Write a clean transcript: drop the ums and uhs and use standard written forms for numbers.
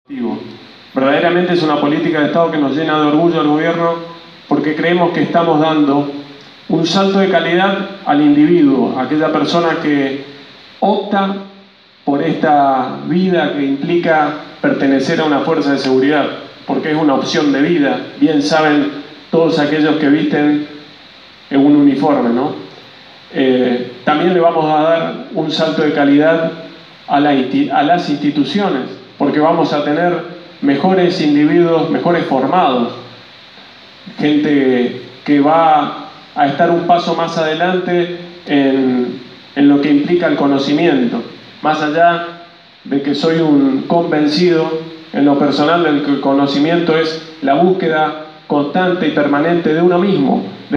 Verdaderamente es una política de Estado que nos llena de orgullo al gobierno, porque creemos que estamos dando un salto de calidad al individuo, a aquella persona que opta por esta vida que implica pertenecer a una fuerza de seguridad, porque es una opción de vida. Bien saben todos aquellos que visten en un uniforme, ¿no? También le vamos a dar un salto de calidad a las instituciones, porque vamos a tener mejores individuos, mejores formados, gente que va a estar un paso más adelante en lo que implica el conocimiento, más allá de que soy un convencido en lo personal del que el conocimiento es la búsqueda constante y permanente de uno mismo.